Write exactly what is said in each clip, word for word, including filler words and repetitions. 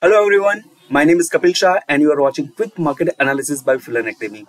Hello everyone, my name is Kapil Shah and you are watching Quick Market Analysis by Philan Academy.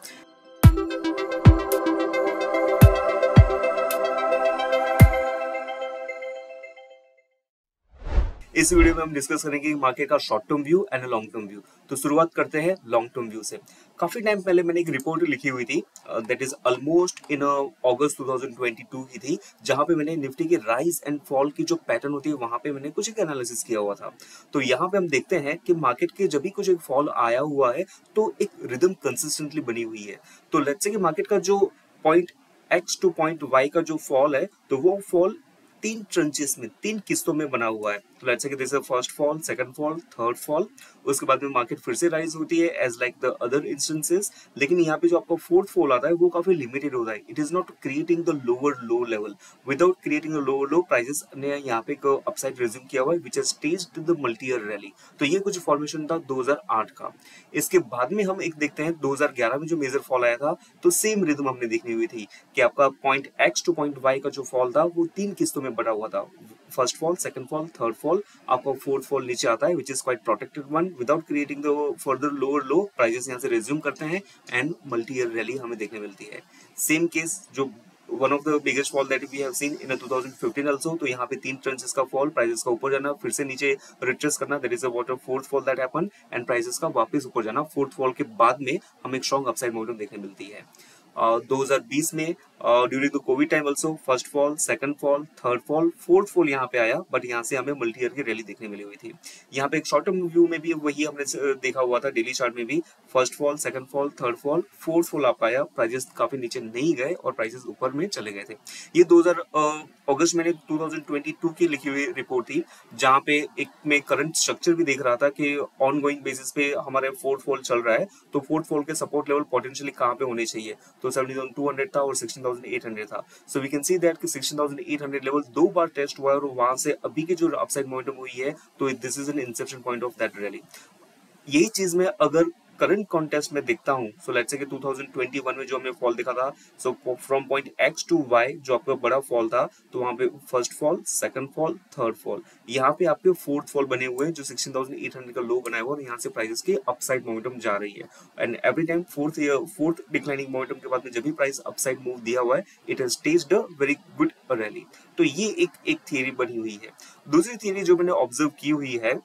इस वीडियो में हम discuss करेंगे market का short term view and long term view. तो शुरुआत करते हैं लॉन्ग टर्म व्यू से। काफी टाइम पहले मैंने एक रिपोर्ट लिखी हुई थी, दैट इज ऑलमोस्ट इन अगस्त दो हज़ार बाईस की थी, जहां पे मैंने निफ्टी के राइज एंड फॉल की जो पैटर्न होती है वहां पे मैंने कुछ एक एनालिसिस किया हुआ था। तो यहाँ पे हम देखते हैं कि मार्केट के जब भी कुछ एक फॉल आया हुआ है तो एक रिदम कंसिस्टेंटली बनी हुई है। तो लेट्स से कि मार्केट का जो point X to point Y का जो फॉल है तो वो फॉल तीन ट्रंचेस में, तीन किस्तों में बना हुआ है। तो लेट्स से कि this is first fall, second fall, third fall. उसके बाद में मार्केट फिर से राइज होती है as like the other instances, लेकिन यहाँ पे जो आपको फोर्थ फॉल आता है वो काफी लिमिटेड होता है। It is not creating the lower low level. Without creating a lower low, prices ने यहाँ पे एक अपसाइड रिज्यूम किया हुआ है which has staged the multi year rally. तो ये कुछ फॉर्मेशन था दो हज़ार आठ का। इसके बाद में हम एक देखते हैं दो हज़ार ग्यारह में जो मेजर फॉल आया था, तो सेम रिदम हमने देखनी हुई थी कि आपका point X to point Y का जो फॉल था वो तीन किस्तों में बना हुआ था। First fall, second fall, third fall, आपका फोर्थ फॉल नीचे आता है, which is quite protected one. Without creating the further lower low, prices यहाँ से रिज्यूम करते हैं एंड मल्टी ईयर रैली हमें देखने मिलती है। सेम केस जो one of the biggest fall that we have seen in two thousand fifteen also. तो यहाँ पे तीन ट्रेंचेस का फॉल, प्राइसेस का ऊपर जाना, फिर से नीचे रिट्रेस करना, that is a water fourth fall that happen and prices का वापस ऊपर जाना। फोर्थ फॉल के बाद में हमें एक स्ट्रॉन्ग अपसाइड मोमेंटम देखने मिलती है। Uh, दो हज़ार बीस में during the covid time also first fall, second fall, third fall, fourth fall यहाँ पे आया, बट यहाँ से हमें मल्टी ईयर की रैली देखने मिली हुई थी। यहाँ पे एक शॉर्ट टर्म व्यू में भी वही हमने देखा हुआ था, डेली चार्ट में भी first fall, second fall, third fall, fourth fall आप आया, प्राइसेस काफी नीचे नहीं गए और प्राइसेस ऊपर में चले गए थे। ये दो हज़ार अगस्त मैंने दो हज़ार बाईस की लिखी हुई रिपोर्ट थी, जहाँ पे एक में करंट स्ट्रक्चर भी देख रहा था कि ऑन गोइंग बेसिस पे हमारे फोर्थ फॉल चल रहा है, तो फोर्थ फॉल के सपोर्ट लेवल पोटेंशियली कहाँ पे होने चाहिए, तो सेवनटीन थाउज़ेंड टू हंड्रेड था और सिक्सटीन थाउज़ेंड एट हंड्रेड था। So we can see that कि sixteen thousand eight hundred level दो बार टेस्ट हुआ है और वहां से अभी की जो अपसाइड मोमेंटम हुई है, तो this is an inception point of that rally. यही चीज में अगर करंट कॉन्टेस्ट में देखता हूं, सो लेट्स से कि दो हज़ार इक्कीस में जो हमने फॉल देखा था, so from point X to Y जो आपका बड़ा फॉल था, तो वहां पे first fall, second fall, third fall, यहाँ पे आपके फोर्थ फॉल बने हुए हैं जो सिक्सटीन थाउज़ेंड एट हंड्रेड का लो बनाया हुआ और यहाँ से प्राइसेस की अपसाइड मोमेंटम जा रही है। And every time fourth fourth declining momentum के बाद में जब भी प्राइस अपसाइड मूव दिया हुआ है, it has staged a very good rally. तो ये एक एक थियरी बनी हुई है। दूसरी थियरी जो मैंने ऑब्जर्व की हुई है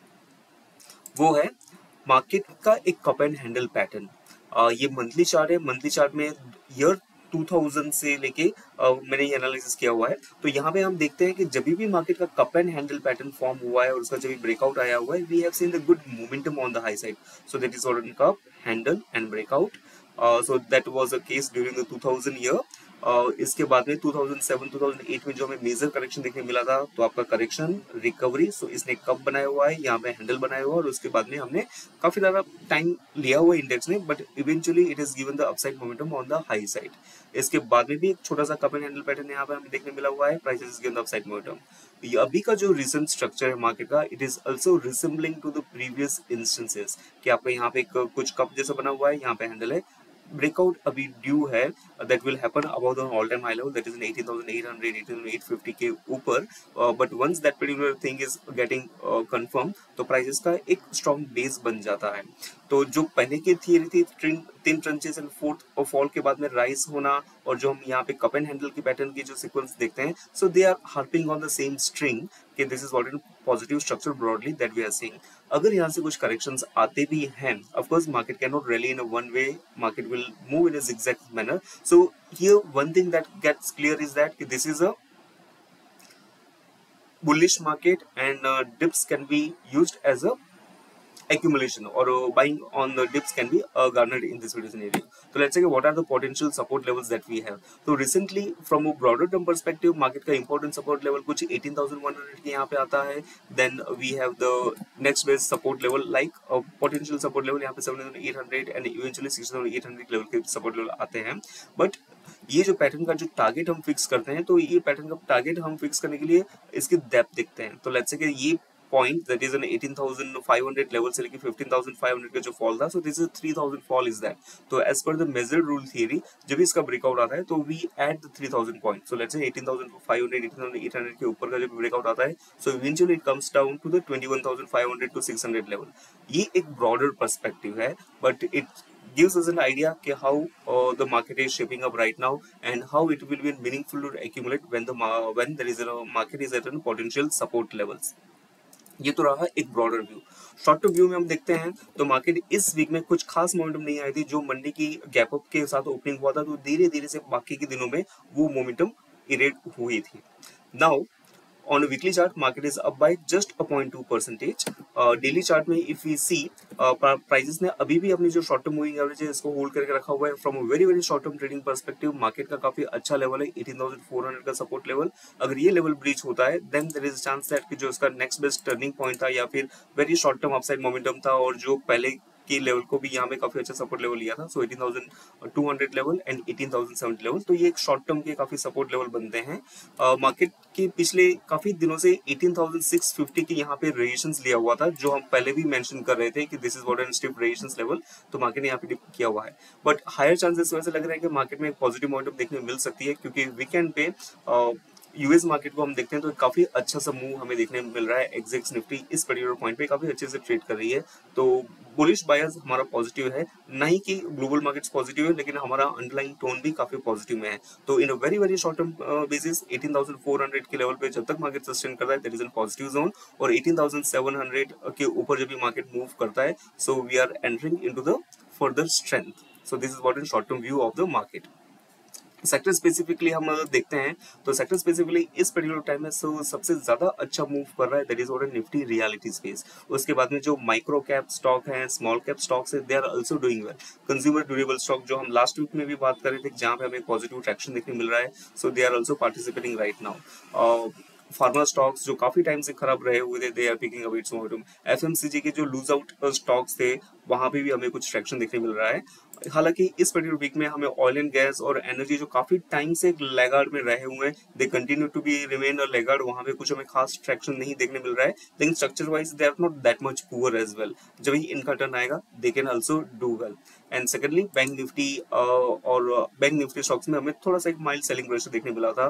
वो है मार्केट का एक कप एंड हैंडल पैटर्न। ये मंथली चार्ट है, मंथली चार्ट में ईयर दो हज़ार से लेके uh, मैंने ये एनालिसिस किया हुआ है। तो यहाँ पे हम देखते हैं कि जब भी मार्केट का cup and handle pattern form हुआ है और उसका जब भी ब्रेकआउट आया हुआ है, we have seen the good momentum on the high side. So that is on cup, handle and breakout. So that was a case during the two thousand year. Uh, इसके बाद में दो हज़ार सात दो हज़ार आठ में जो हमें मेजर करेक्शन देखने मिला था, तो आपका करेक्शन, रिकवरी, सो इसने कप बनाया हुआ है, यहाँ पे हैंडल बनाया हुआ है और उसके बाद में हमने काफी ज्यादा टाइम लिया हुआ इंडेक्स में, but eventually it is given the upside momentum on the high side. इसके बाद में भी एक छोटा सा कप एंड हैंडल पैटर्न यहाँ पे हमें देखने मिला हुआ है, prices is given the upside momentum. अभी का जो रिसेंट स्ट्रक्चर है मार्केट का, it is also resembling to the previous instances कि आपका यहाँ पे एक कुछ कप जैसा बना हुआ है, यहाँ पे हैंडल है, ब्रेकआउट अभी ड्यू है, that will happen about on all time high level, that is in eighteen thousand eight hundred, eighteen thousand eight fifty के ऊपर। But once that particular thing is getting confirm, तो prices का एक strong base बन जाता है। तो जो पहले की थियरी थी तीन ट्रंचेस एंड फोर्थ और फॉल के बाद में राइज होना, और जो हम यहाँ पे कप एंड हैंडल की पैटर्न की जो सीक्वेंस देखते हैं, so they are harping on the same string कि this is already positive structure broadly that we are seeing. अगर यहाँ से कुछ करेक्शंस आते भी हैं, of course market can not rally in a one way, market will move in a zigzag manner. So here one thing that gets clear is that this is a bullish market and uh, dips can be used as a accumulation or uh, buying on the dips can be uh, garnered in this video scenario. So let's say what are the potential support levels that we have. So recently from a broader term perspective, market का important support level कुछ eighteen thousand one hundred के यहाँ पे आता है. Then we have the next base support level like a potential support level यहाँ पे seven thousand eight hundred and eventually six thousand eight hundred level के support level आते हैं. But ये जो पैटर्न का जो टारगेट हम फिक्स करते हैं, तो ये पैटर्न का टारगेट हम फिक्स करने के लिए इसकी डेप्थ देखते हैं. तो लेट्स से कि ये point that is an eighteen thousand five hundred level से लेके फिफ्टीन थाउजेंड फाइव हंड्रेड का जो फॉल था, so this is three thousand fall is that. तो as per the measured rule theory जब इसका ब्रेकआउट आता है तो we at the three thousand point, so let's say eighteen thousand five hundred eighteen thousand eight hundred के ऊपर का जब ब्रेकआउट आता है, so eventually it comes down to the twenty one thousand five hundred to six hundred level. ये एक broader perspective है, but it gives us an idea कि how uh, the market is shaping up right now and how it will be meaningful to accumulate when the when there is a market is at a potential support levels। ये तो रहा एक broader view. Short term view में हम देखते हैं तो market इस वीक में कुछ खास मोमेंटम नहीं आई थी। जो मंडे की गैप अप के साथ ओपनिंग हुआ था तो धीरे धीरे से बाकी के दिनों में वो मोमेंटम इरेट हुई थी। Now on a weekly chart market is up by just a zero point two percentage। Daily chart में इफ वी सी प्राइसेस ने अभी भी अपनी जो शॉर्ट टर्म मूविंग एवरेज है इसको होल्ड करके रखा हुआ है। From a very very short term trading perspective market का काफी अच्छा लेवल है एटीन थाउजेंड फोर हंड्रेड का सपोर्ट लेवल। अगर ये लेवल ब्रीच होता है then there is a chance that कि जो इसका नेक्स्ट बेस्ट टर्निंग पॉइंट था या फिर very short term upside momentum था और जो पहले की लेवल को भी यहाँ पे काफी अच्छा सपोर्ट लेवल लिया था, so eighteen thousand two hundred level and eighteen thousand seventy level, तो ये एक शॉर्ट टर्म के काफी सपोर्ट लेवल बनते हैं। मार्केट uh, के पिछले काफी दिनों से एटीन थाउजेंड सिक्स फिफ्टी की यहाँ पे रेजिस्टेंस लिया हुआ था, जो हम पहले भी मेंशन कर रहे थे कि this is what an stiff resistance level, तो मार्केट ने यहाँ पे डिप किया हुआ है। बट हायर चांसेस वैसे लग रहा है कि मार्केट में एक पॉजिटिव मोमेंटम देखने को मिल सकती है, क्योंकि वीकेंड पे uh, यूएस मार्केट को हम देखते हैं तो काफी अच्छा सा मूव हमें देखने में मिल रहा है। एक्सेक्स निफ्टी इस पर्टिकुलर पॉइंट पे काफी अच्छे से ट्रेड कर रही है, तो बुलिश बायस हमारा पॉजिटिव है, नहीं कि ग्लोबल मार्केट्स पॉजिटिव है लेकिन हमारा अंडरलाइंग टोन भी काफी पॉजिटिव में है। तो in a very very short term basis eighteen thousand four hundred के लेवल पे जब तक मार्केट सस्टेन करता है that is an positive zone, और एटीन थाउजेंड सेवन हंड्रेड के ऊपर जब भी मार्केट मूव करता है so we are entering into the further strength. So this is what in short term view of the market. Sector specifically हम अगर देखते हैं तो सेक्टर स्पेसिफिकली इस पर्टिकुलर टाइम में सो सबसे ज्यादा अच्छा मूव कर रहा है that is what Nifty realty space. उसके बाद में जो माइक्रो कैप स्टॉक है, स्मॉल कैप स्टॉक्स है, they are also doing well. Consumer durable stock जो हम लास्ट वीक में भी बात कर रहे थे जहां पे हमें पॉजिटिव ट्रैक्शन देखने मिल रहा है, so they are also participating right now. Pharma stocks जो काफी टाइम से खराब रहे हुए थे they are picking up its momentum. FMCG के जो लूज आउट स्टॉक्स थे वहां पे भी हमें कुछ ट्रैक्शन देखने मिल रहा है। हालांकि इस पर्टिकुलर वीक में हमें ऑयल एंड गैस और एनर्जी जो काफी टाइम से लैगार्ड में रहे हुए हैं they continue to be remain a laggard, वहां पे कुछ हमें खास ट्रैक्शन नहीं देखने मिल रहा है, लेकिन structure wise they are not that much poor as well. जब ही इनका टर्न आएगा they can also do well. And secondly Bank Nifty और बैंक निफ्टी स्टॉक्स में हमें थोड़ा सा एक माइल्ड सेलिंग प्रेशर देखने मिला था।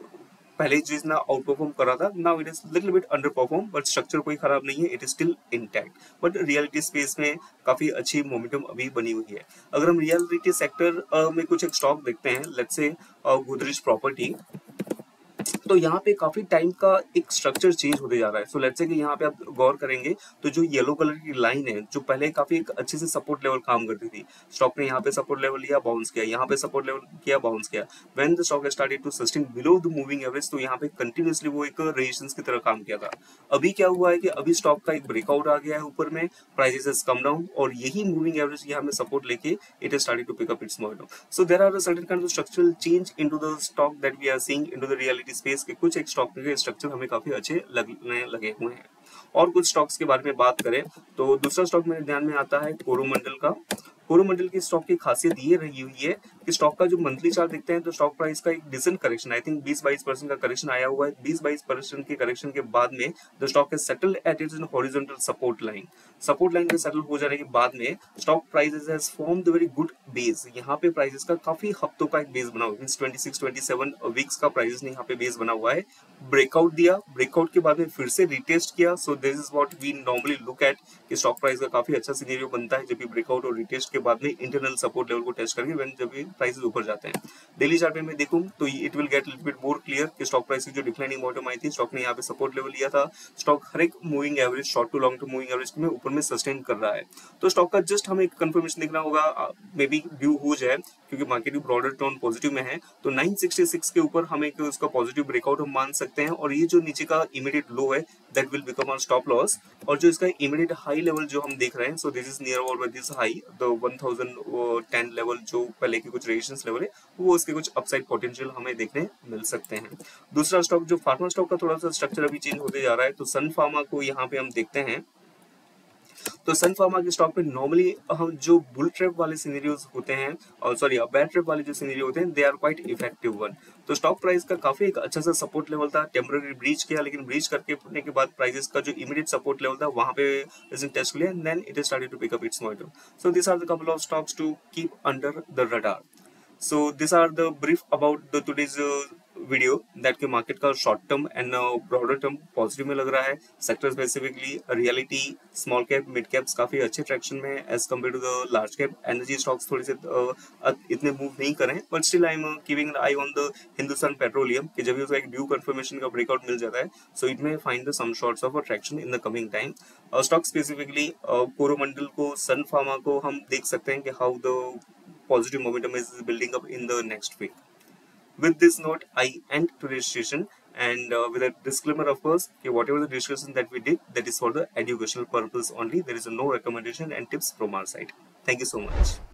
पहले जितना आउट परफॉर्म कर रहा था now it is little bit under perform, but structure कोई खराब नहीं है, it is still intact. But realty space में काफी अच्छी मोमेंटम अभी बनी हुई है। अगर हम रियलिटी सेक्टर में कुछ एक स्टॉक देखते हैं, लेट्स से गोदरेज प्रॉपर्टी, तो यहाँ पे काफी टाइम का एक स्ट्रक्चर चेंज होते जा रहा है। सो लेट्स से कि यहाँ पे आप गौर करेंगे तो जो येलो कलर की लाइन है जो पहले काफी एक अच्छे से सपोर्ट लेवल काम करती थी, स्टॉक ने यहाँ पे सपोर्ट लेवल लिया, बाउंस किया, यहाँ पे सपोर्ट लेवल किया, बाउंस किया। When the stock started to sustain below the moving average, तो यहाँ पे कंटिन्यूअसली वो एक रेजिस्टेंस की तरह काम किया था। अभी क्या हुआ है कि अभी स्टॉक का एक ब्रेकआउट आ गया है ऊपर में, प्राइसेस हैज कम डाउन और यही मूविंग एवरेज यहाँ पे सपोर्ट लेके it has started to pick up its momentum. So there are a certain kind of structural change into the stock that we are seeing into the realty space के कुछ एक stock के structure हमें काफी अच्छे लगने लगे हुए हैं। और कुछ स्टॉक्स के बारे में बात करें तो दूसरा स्टॉक मेरे ध्यान में आता है कोरोमंडल का। कोरोमंडल की स्टॉक की खासियत ये रही हुई है कि स्टॉक का जो मंथली चार्ट देखते हैं तो स्टॉक प्राइस का एक डिसेंट करेक्शन, आई थिंक बीस बाईस परसेंट का करेक्शन आया हुआ है। बीस बाईस परसेंट के करेक्शन के बाद में द स्टॉक है settle at its horizontal support line. Support line पे सेटल हो जाने के बाद में stock prices has formed the very good base. यहाँ पे प्राइसेस का काफी हफ्तों का एक बेस बना हुआ है, twenty six twenty seven weeks का प्राइसेस ने यहाँ पे बेस बना हुआ है। ब्रेकआउट दिया, ब्रेकआउट के बाद में फिर से रिटेस्ट किया, so this is what we normally look at कि स्टॉक प्राइस का काफी अच्छा सिनेरियो बनता है जब भी ब्रेकआउट और रिटेस्ट के बाद में इंटरनल सपोर्ट लेवल को टेस्ट करके व्हेन जब भी प्राइसेस ऊपर जाते हैं। डेली चार्ट में मैं देखूं तो it will get little bit more clear कि स्टॉक प्राइस की जो डिक्लाइनिंग मोमेंटम आई थी, स्टॉक ने यहाँ पे सपोर्ट लेवल लिया था, स्टॉक हर एक moving average short to long term moving average में ऊपर में सस्टेन कर रहा है। तो स्टॉक का जस्ट हमें कंफर्मेशन देखना होगा, मे बी ड्यू हो जाए क्योंकि मार्केट की ब्रॉडर टोन पॉजिटिव में है, तो नाइन सिक्सटी सिक्स के ऊपर हमें उसका पॉजिटिव ब्रेकआउट हम मान सकते हैं और ये जो नीचे का इमीडिएट लो है that will become our stop loss. और जो इसका इमीडिएट हाई लेवल जो हम देख रहे हैं, so this is near about this high the one thousand ten level जो पहले के कुछ रेजिस्टेंस लेवल है, वो उसके कुछ अपसाइड पोटेंशियल हमें देखने मिल सकते हैं। दूसरा स्टॉक जो फार्मा स्टॉक का थोड़ा सा स्ट्रक्चर अभी चेंज होते जा रहा है, तो सन फार्मा को यहाँ पे हम देखते हैं तो सन फार्मा के स्टॉक में नॉर्मली हम जो बुल ट्रैप वाले सिनेरियोज होते हैं और सॉरी बैड ट्रैप वाले जो सिनेरियो होते हैं they are quite effective one. तो स्टॉक प्राइस का काफी एक अच्छा सा सपोर्ट लेवल था, टेम्पररी ब्रीच किया, लेकिन ब्रीच करके होने के बाद प्राइसेस का जो इमीडिएट सपोर्ट लेवल था वहां पे इसने टेस्ट लिया and then it is started to pick up its momentum. So this are the couple of stocks to keep under the radar. So these are the brief about the today's uh, video that के market का short term and broader term positive में लग रहा है। Sector specifically realty, small cap, mid caps काफी अच्छे traction में है as compare to the large cap. Energy stocks थोड़े से uh, इतने मूव नहीं करें, but still I am keeping an eye on the Hindustan Petroleum कि जब भी उसका एक ड्यू कंफर्मेशन का ब्रेकआउट मिल जाता है so it may find the some sorts of attraction in the coming time. Stock specifically Coromandel को, सन फार्मा को हम देख सकते हैं कि how the positive momentum is building up in the next week. With this note, I end today's session and uh, with a disclaimer, of course, okay, whatever the discussion that we did, that is for the educational purpose only. There is no recommendation and tips from our side. Thank you so much.